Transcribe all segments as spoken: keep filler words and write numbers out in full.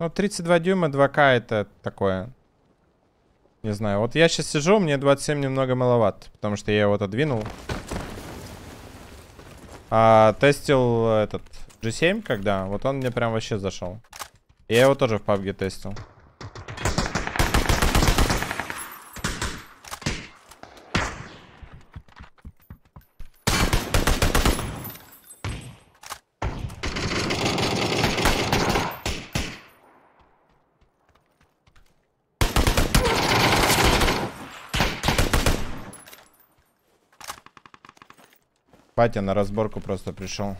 Ну, тридцать два дюйма, два ка это такое. Не знаю. Вот я сейчас сижу, мне двадцать семь немного маловат, потому что я его отодвинул. А тестил этот джи семь, когда? Вот он мне прям вообще зашел. Я его тоже в пабге тестил. Батя на разборку просто пришел.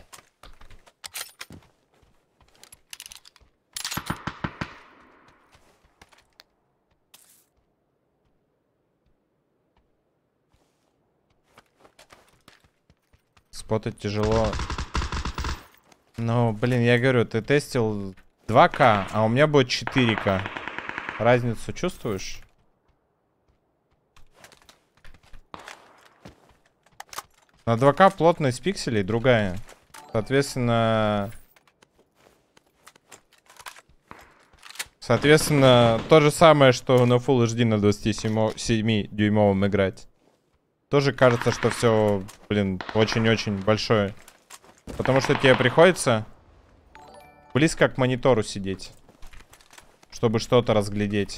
Спотать тяжело. Ну, блин, я говорю, ты тестил два ка, а у меня будет четыре ка. Разницу чувствуешь? На два ка плотность пикселей другая. Соответственно... Соответственно, то же самое, что на Full эйч ди на двадцати семи дюймовом играть. Тоже кажется, что все, блин, очень-очень большое. Потому что тебе приходится близко к монитору сидеть, чтобы что-то разглядеть.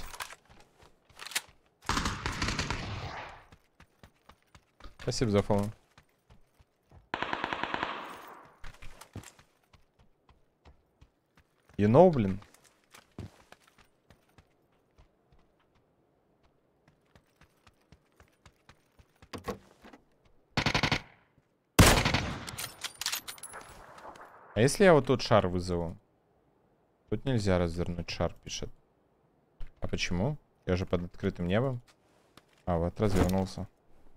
Спасибо за фоллоу. You know, блин. А если я вот тут шар вызову? Тут нельзя развернуть шар, пишет. А почему? Я же под открытым небом. А, вот развернулся.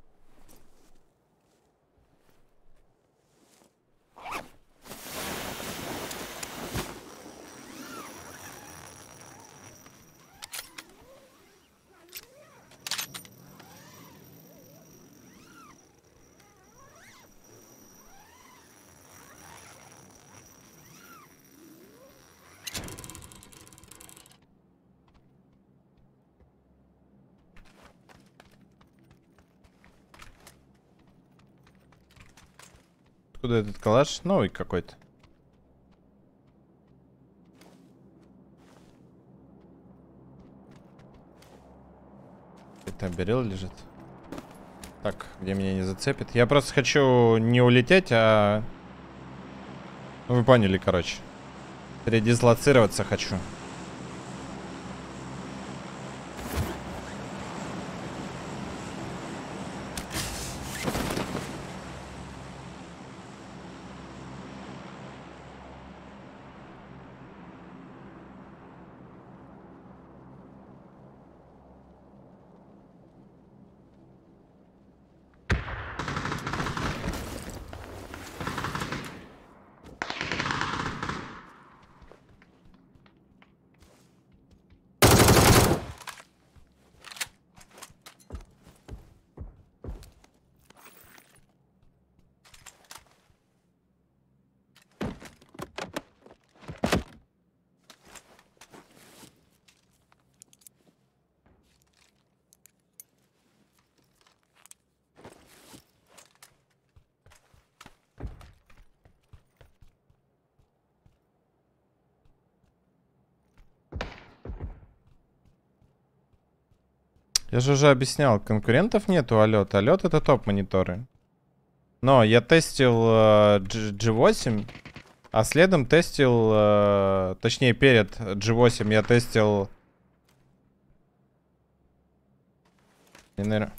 Откуда этот калаш? Новый какой-то. Это берил лежит. Так, где меня не зацепит. Я просто хочу не улететь, а... Ну, вы поняли, короче. Передислоцироваться хочу. Я же уже объяснял, конкурентов нету, алёт. Алёт это топ-мониторы. Но я тестил э, джи восемь, а следом тестил, э, точнее перед джи восемь я тестил... Не, наверное...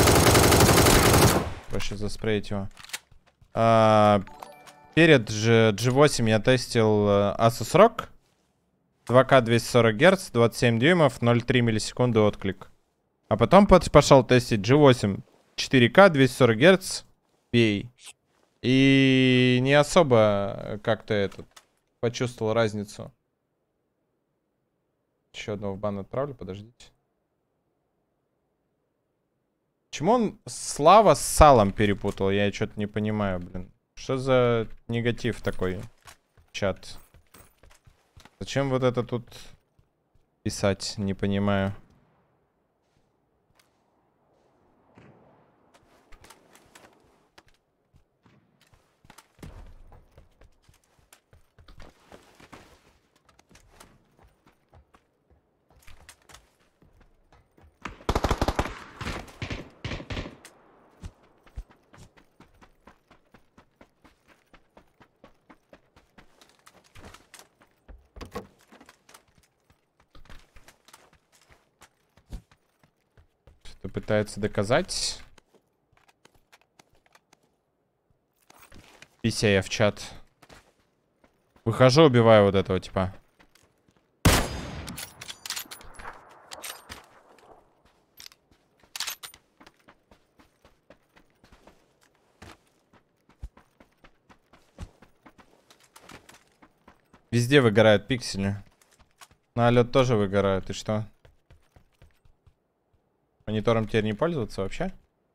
Проще заспреить его. А, перед джи восемь я тестил э, Asus рог. два ка двести сорок герц, двадцать семь дюймов, ноль целых три миллисекунды отклик. А потом пошел тестить джи восемь четыре ка двести сорок герц пи эй. И не особо как-то этот почувствовал разницу. Еще одного в бан отправлю, подождите. Почему он Слава с салом перепутал? Я что-то не понимаю, блин. Что за негатив такой, чат? Зачем вот это тут писать, не понимаю. Что-то пытается доказать. Пися я в чат. Выхожу, убиваю вот этого типа. Везде выгорают пиксели. На лед тоже выгорают. И что? Монитором теперь не пользоваться вообще?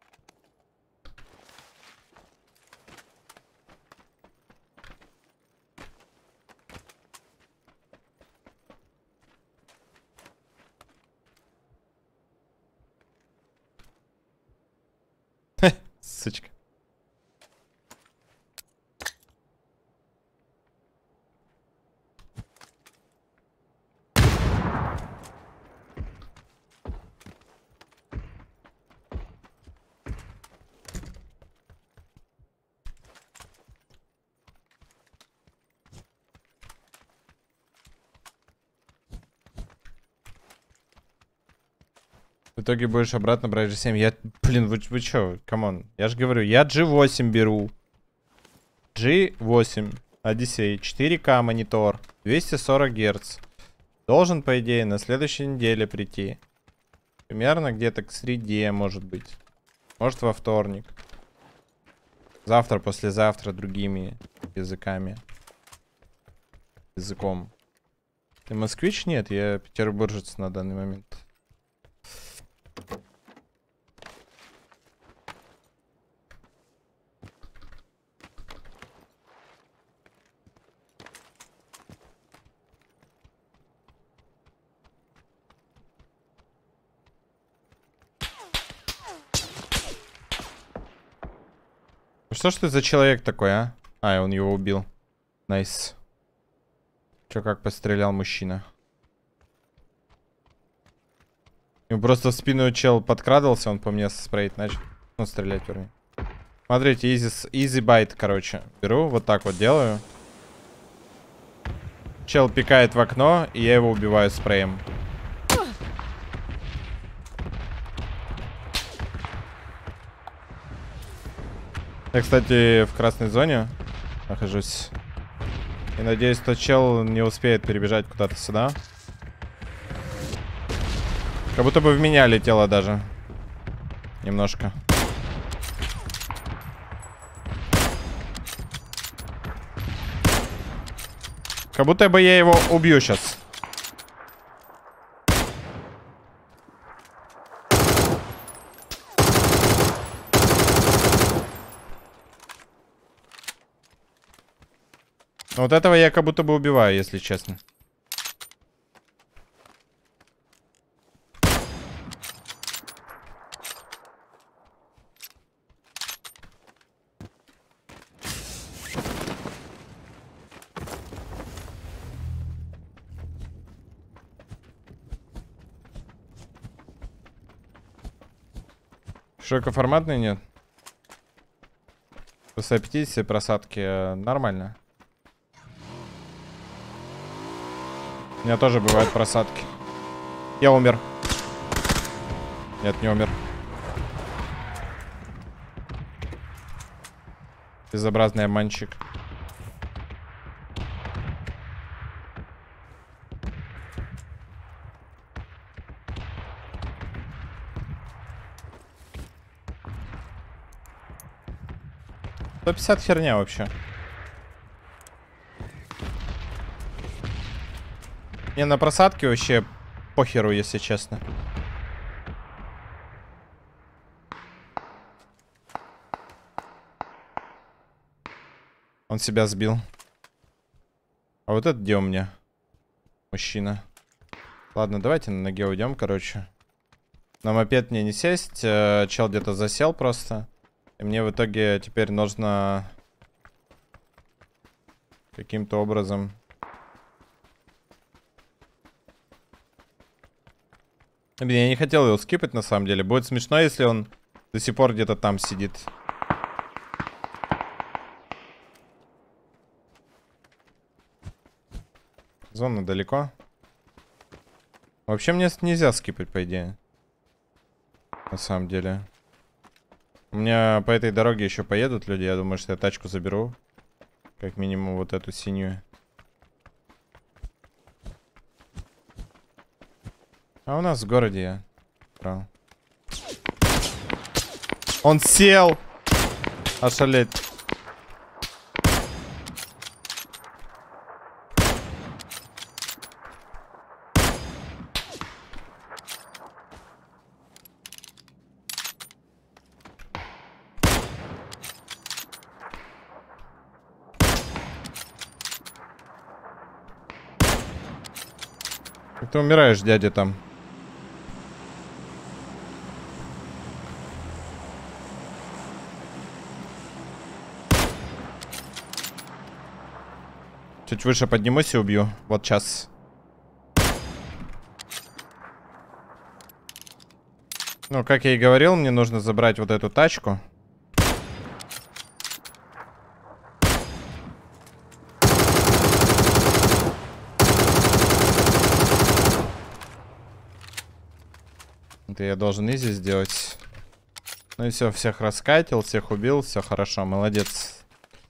Сучка. В итоге будешь обратно брать джи семь. Я, блин, вы, вы чё, камон. Я же говорю, я джи восемь беру. джи восемь. Одиссей. четыре ка монитор. двести сорок герц. Должен, по идее, на следующей неделе прийти. Примерно где-то к среде, может быть. Может, во вторник. Завтра, послезавтра другими языками. Языком. Ты москвич? Нет, я петербуржец на данный момент. Что ж ты за человек такой, а? А, он его убил. Найс. Чё, как пострелял мужчина? Ему просто в спину чел подкрадывался, он по мне спреить начал. Ну, стрелять, вернее. Смотрите, easy, easy bite, короче. Беру, вот так вот делаю. Чел пикает в окно, и я его убиваю спреем. Я, кстати, в красной зоне нахожусь. И надеюсь, тот чел не успеет перебежать куда-то сюда. Как будто бы в меня летело даже. Немножко. Как будто бы я его убью сейчас. Вот этого я как будто бы убиваю, если честно. Широкоформатный нет. После пятидесяти просадки нормально. У меня тоже бывают просадки. Я умер. Нет, не умер. Безобразный обманщик. сто пятьдесят херня вообще. Не, на просадке вообще похеру, если честно. Он себя сбил. А вот это где у меня? Мужчина. Ладно, давайте на ноге уйдем, короче. На мопед мне не сесть. Чел где-то засел просто. И мне в итоге теперь нужно каким-то образом... Блин, я не хотел его скипать на самом деле. Будет смешно, если он до сих пор где-то там сидит. Зона далеко. Вообще мне нельзя скипать, по идее. На самом деле. У меня по этой дороге еще поедут люди. Я думаю, что я тачку заберу. Как минимум вот эту синюю. А у нас в городе я. Брал. Он сел! Ошалеть. Ты умираешь, дядя, там. Чуть выше поднимусь и убью. Вот сейчас. Ну, как я и говорил, мне нужно забрать вот эту тачку. Это я должен изи сделать. Ну и все, всех раскатил, всех убил, все хорошо, молодец.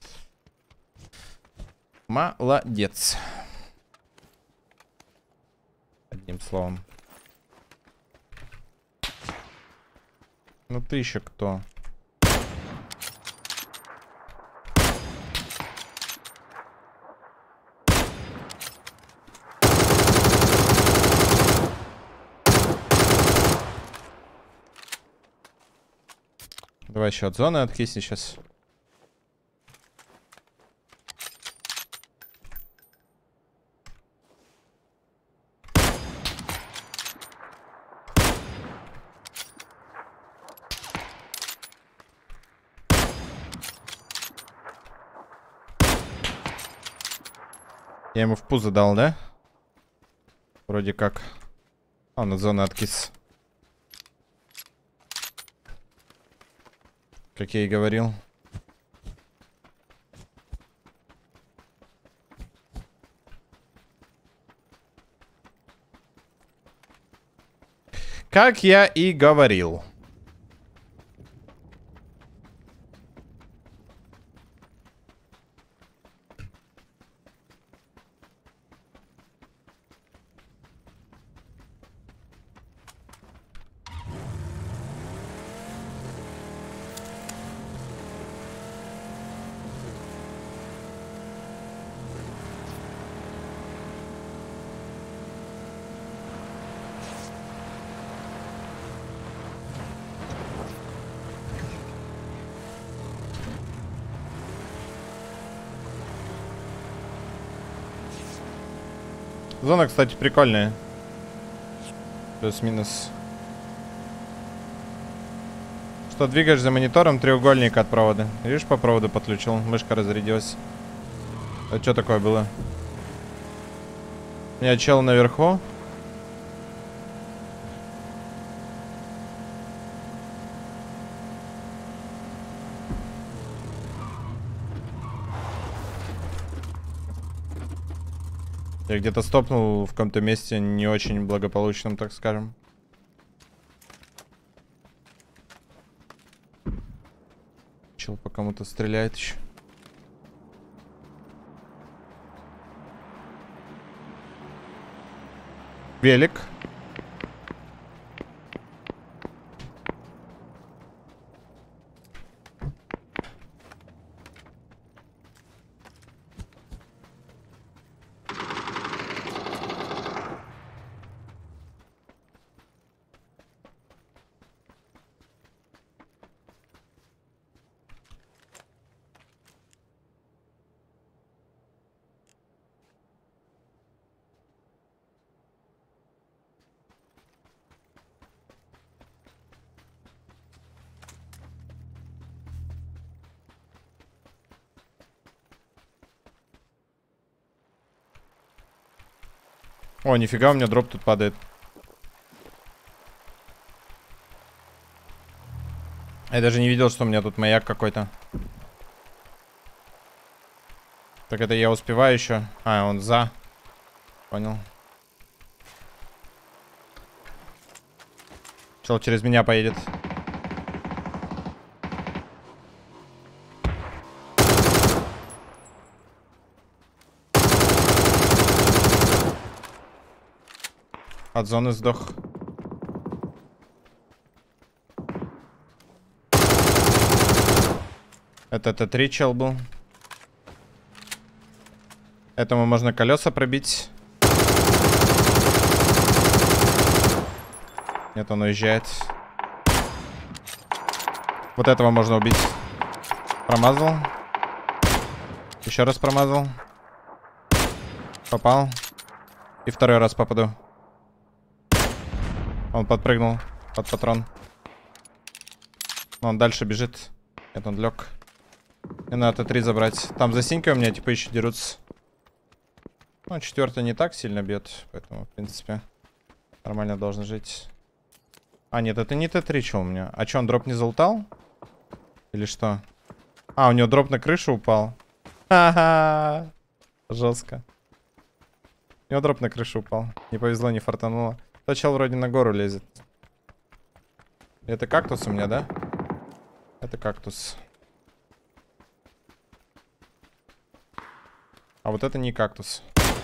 Молодец. Одним словом. Ну ты еще кто? Давай еще от зоны откисни сейчас. Я ему в пузо дал, да? Вроде как. А, он от зоны откис. Как я и говорил. Как я и говорил. Зона, кстати, прикольная. Плюс-минус. Что, двигаешь за монитором, треугольник от провода. Видишь, по проводу подключил, мышка разрядилась. Это что такое было? У меня чел наверху. Я где-то стопнул в каком-то месте не очень благополучном, так скажем. Чел по кому-то стреляет еще. Велик. О, нифига, у меня дроп тут падает. Я даже не видел, что у меня тут маяк какой-то. Так это я успеваю еще. А, он за. Понял. Чел через меня поедет. От зоны сдох. Это Т три чел был. Этому можно колеса пробить. Нет, он уезжает. Вот этого можно убить. Промазал. Еще раз промазал. Попал. И второй раз попаду. Он подпрыгнул под патрон. Он дальше бежит. Нет, он лег. И надо Т три забрать. Там за синькой у меня типа еще дерутся. Ну, четвертый не так сильно бьет. Поэтому, в принципе, нормально должен жить. А, нет, это не Т три, что у меня. А что, он дроп не залутал? Или что? А, у него дроп на крышу упал. Ха-ха. Жестко. У него дроп на крышу упал. Не повезло, не фартануло. Тот чел вроде на гору лезет. Это кактус у меня, да? Это кактус. А вот это не кактус.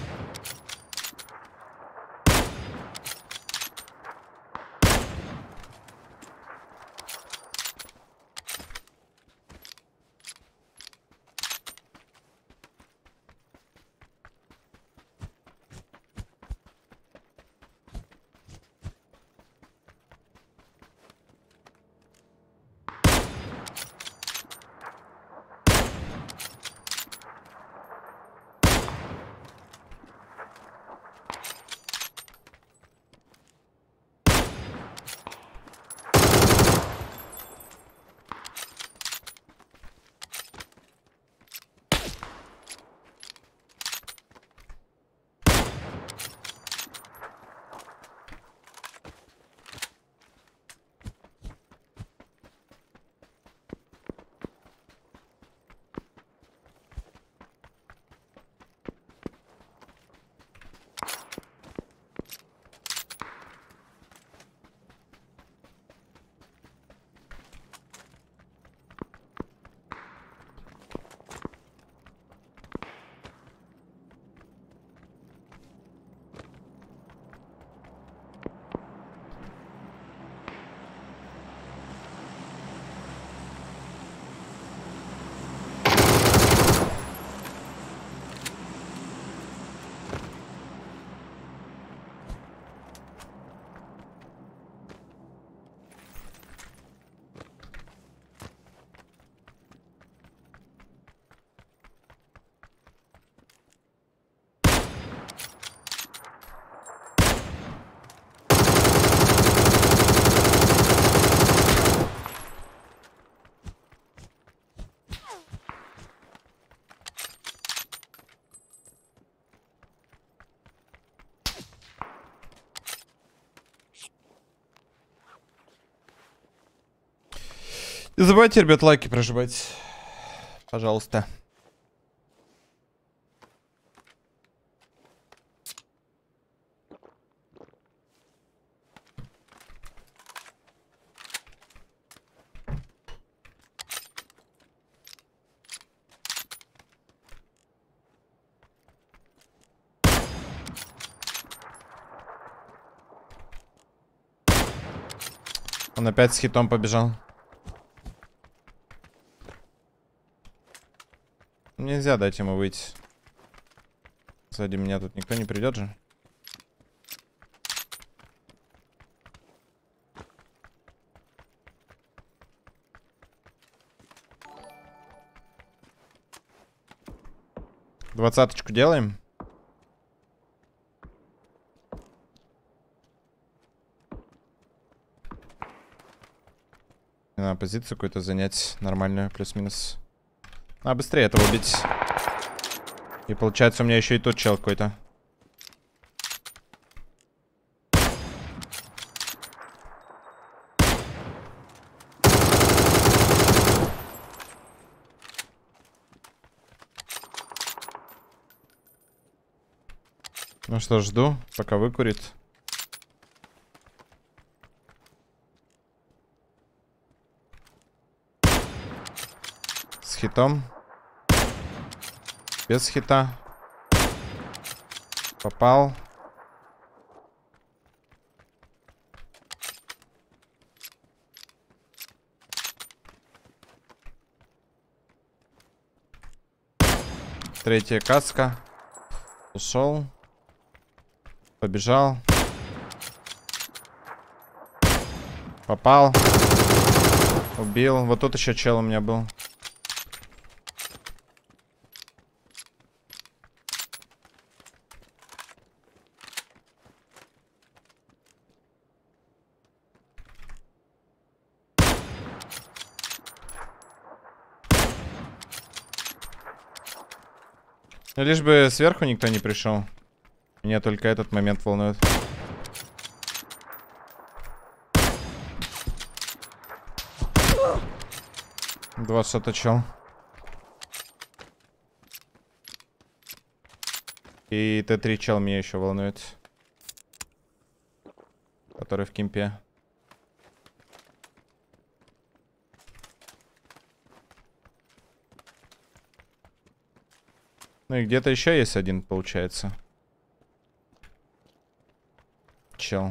Не забывайте, ребят, лайки прожимать. Пожалуйста. Он опять с хитом побежал. Нельзя дать ему выйти. Сзади меня тут никто не придет же. Двадцаточку делаем. Надо позицию какую-то занять нормальную, плюс-минус. А быстрее этого убить. И получается у меня еще и тут чел какой-то. Ну что, жду, пока выкурит. С хитом. Без хита. Попал. Третья каска. Ушел. Побежал. Попал. Убил. Вот тут еще чел у меня был. Ну, лишь бы сверху никто не пришел. Меня только этот момент волнует. Два шота чел. И Т три чел меня еще волнует. Который в кемпе. Ну и где-то еще есть один, получается. Чел.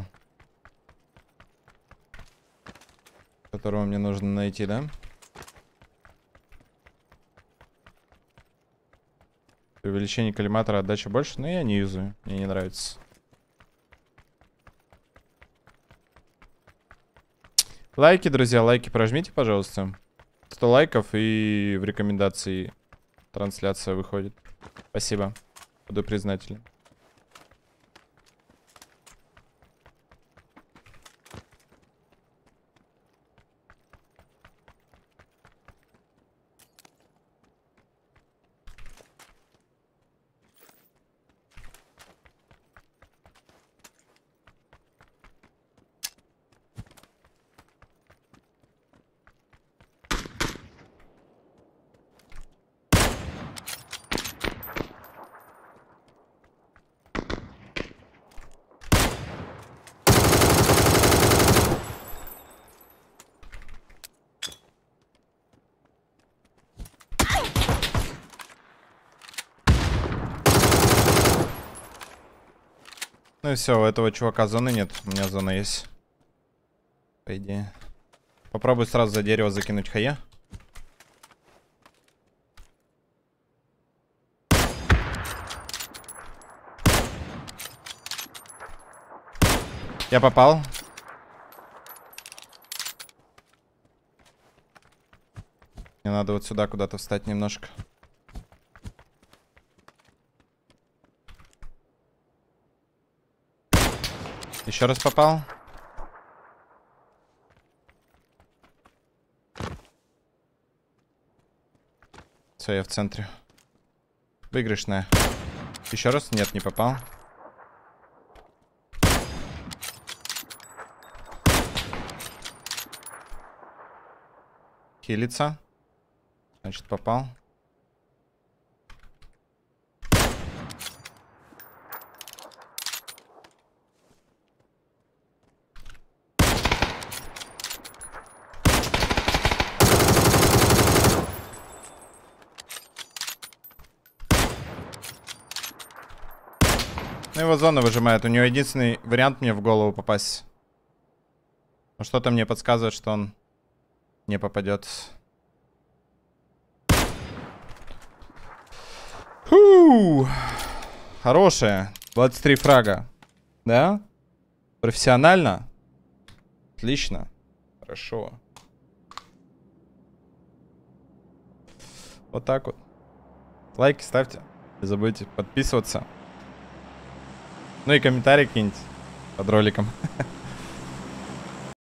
Которого мне нужно найти, да? Увеличение коллиматора, отдача больше, но я не юзаю. Мне не нравится. Лайки, друзья, лайки прожмите, пожалуйста. сто лайков и в рекомендации трансляция выходит. Спасибо. Буду признателен. Ну и все, у этого чувака зоны нет. У меня зона есть. По идее. Попробуй сразу за дерево закинуть хае. Я попал. Мне надо вот сюда куда-то встать немножко. Еще раз попал. Все, я в центре. Выигрышная. Еще раз? Нет, не попал. Хилится. Значит, попал. Ну, его зона выжимает. У него единственный вариант мне в голову попасть. Но что-то мне подсказывает, что он не попадет. Фу! Хорошая. двадцать три фрага. Да? Профессионально? Отлично. Хорошо. Вот так вот. Лайки ставьте. Не забудьте подписываться. Ну и комментарий киньте под роликом.